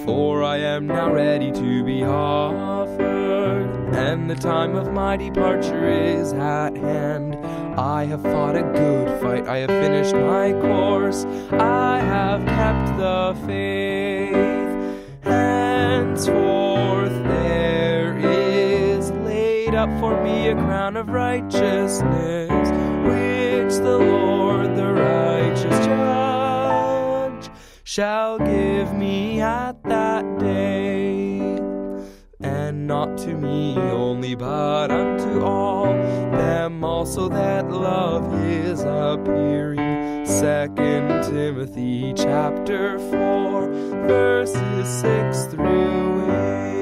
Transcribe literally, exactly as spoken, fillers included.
For I am now ready to be offered, and the time of my departure is at hand. I have fought a good fight, I have finished my course, I have kept the faith. Henceforth there is laid up for me a crown of righteousness, which the Lord, the righteous judge, shall give me at that day. And not to me only, but unto all them also that love his appearing. Second Timothy chapter four, verses six through eight.